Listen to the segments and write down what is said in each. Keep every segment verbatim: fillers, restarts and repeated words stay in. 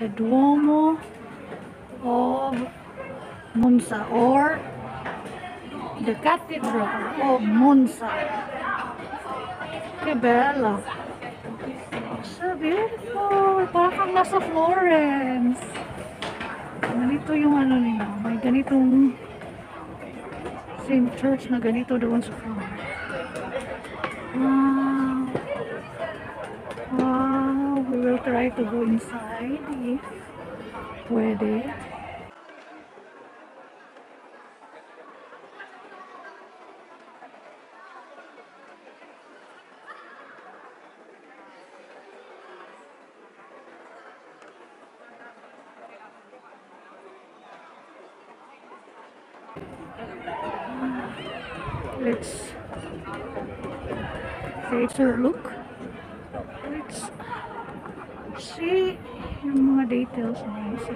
the Duomo of Monza, or the Cathedral of Monza. Que bella! So beautiful! Parang kang nasa Florence. Ganito yung ano nila. May ganitong same church na ganito doon sa Florence. Wow! Wow! We will try to go inside if pwede. Let's take a look. Let's see yung mga details na isa.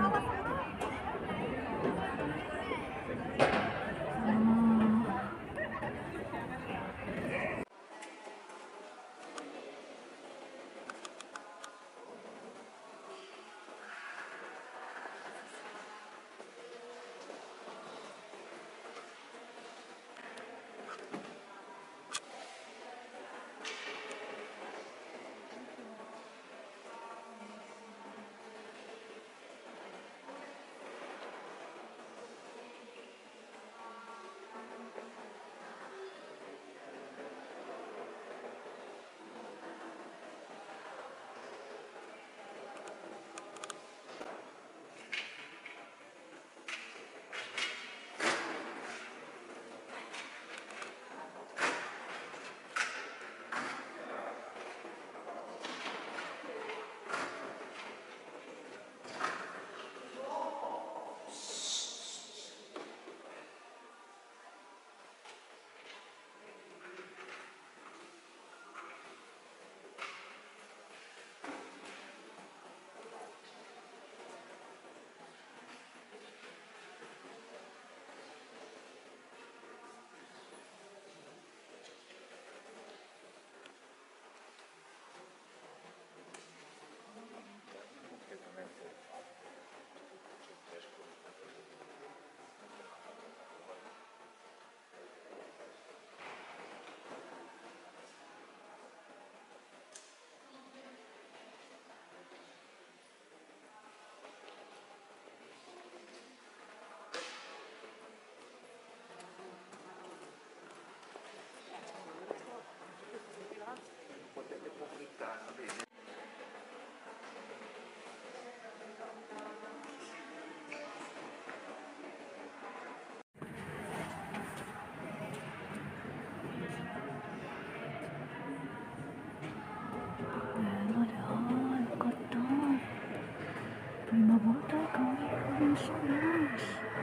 Mabuta kami kami sa Diyos.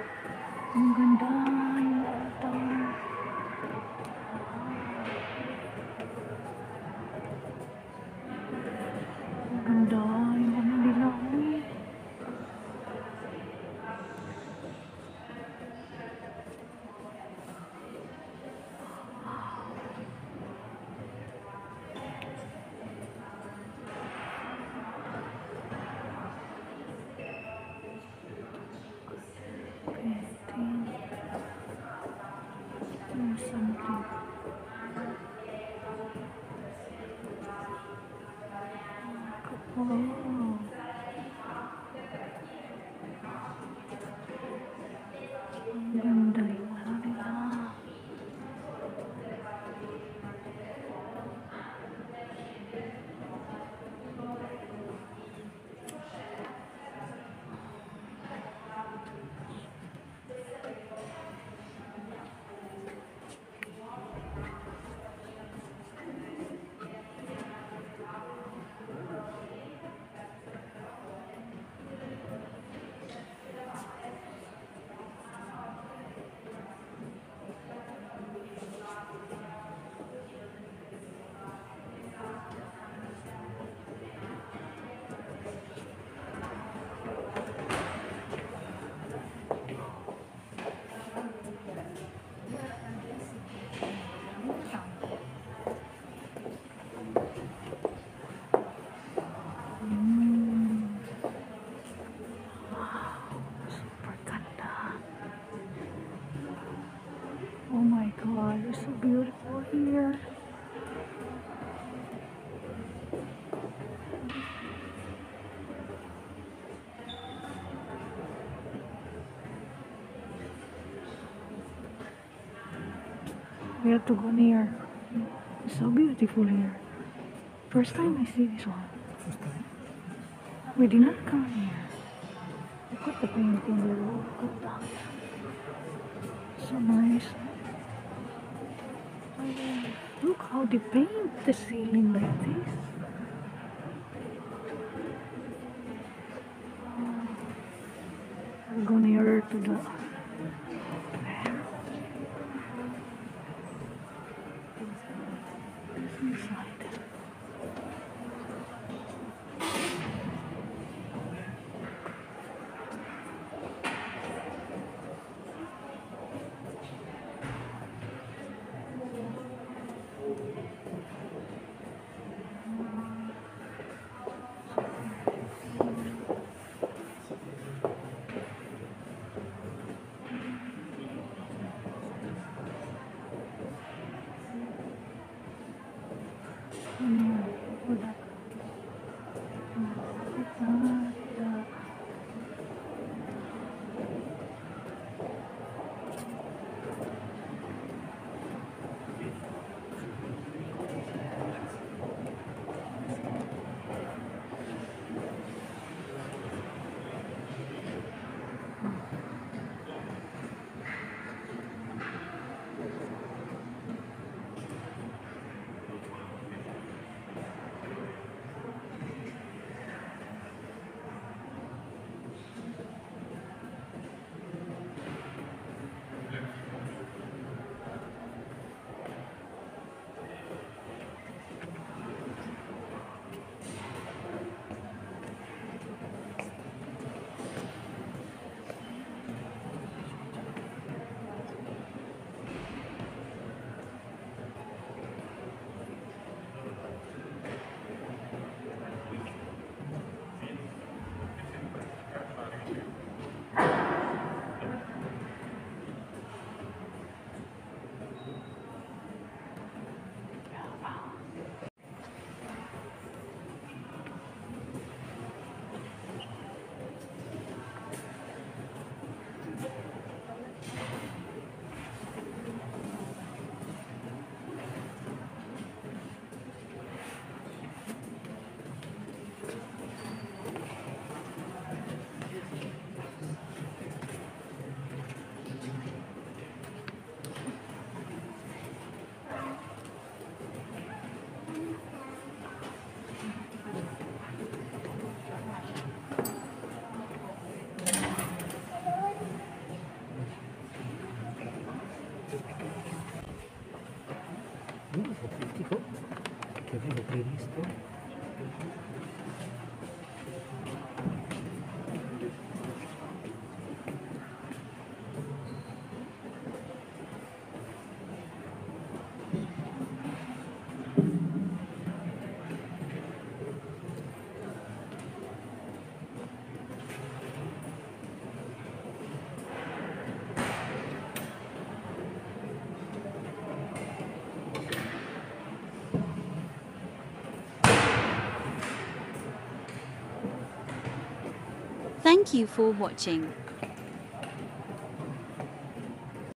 Ang ganda yung altar. Ang ganda yung ano nila. Something. Oh. Ang ganda yung ano nila. We have to go near. It's so beautiful here. First time I see this one. First time. We did not come here. Look at the painting there. Look at that. So nice. Look how they paint the ceiling like this. I'll go nearer to the inside. Mm, look at that. Uh, sofistico che avevo previsto. Thank you for watching.